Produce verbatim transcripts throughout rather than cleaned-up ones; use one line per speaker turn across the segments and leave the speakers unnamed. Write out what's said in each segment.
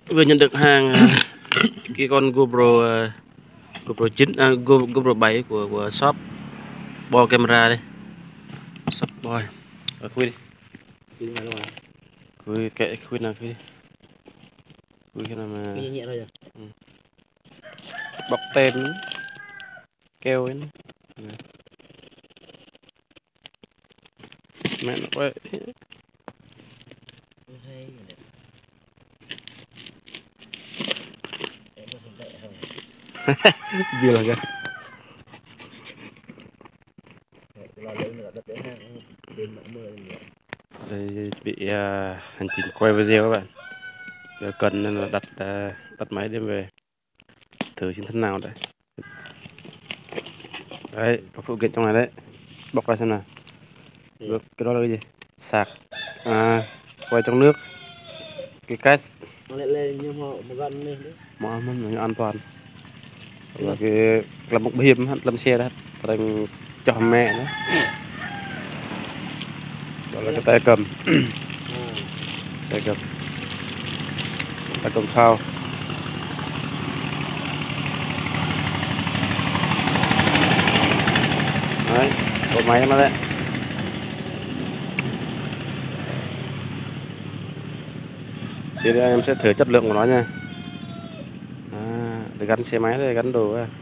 Vừa nhận được hàng cái con GoPro GoPro chín à, Go, GoPro bảy của của shop Bo Camera đây. Shop Boy. Ở khui đi. Khui kệ khui nào khui đi. Khui cái nào mà
nhẹ nhẹ thôi à.
Ừ. Bọc tem keo ấy. Mẹ nó quay. Gì là kìa. Đây bị uh, hành trình quay video các bạn. Giờ cần nên là đặt uh, đặt máy đem về thử xem thế nào đấy. Đấy, có phụ kiện trong này đấy. Bọc ra xem nào. Được, cái đó là cái gì? Sạc. À, quay trong nước. Cái cách
Nó lại lên nhưng mà một gân lên đấy.
Mà nó an toàn. Và cái làm một hiểm làm xe đó, thành cho mẹ nữa. Đó là cái tay cầm. Tay cầm. Tay cầm phao. Đấy, có máy nó đấy. Thì đây em sẽ thử chất lượng của nó nha. À, để gắn xe máy đây, gắn đồ à.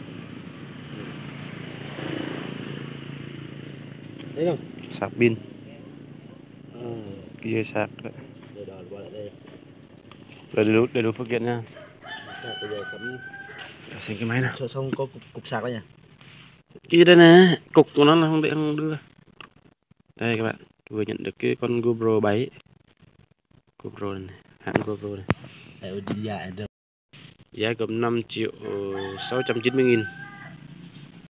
Đấy không?
Sạc pin.
À.
Kia sạc đấy.
Để đòn qua lại đây.
Đầy đủ, đầy đủ phụ kiện nha.
Sạc bây giờ cắm.
Xem cái máy nào.
Cho xong có cục, cục sạc đây nhỉ?
Kia đây nè, cục của nó là không để không đưa. Đây các bạn, vừa nhận được cái con GoPro bảy. GoPro này, hãng GoPro này.
Ở dài được.
Giá gồm năm triệu sáu trăm chín mươi nghìn.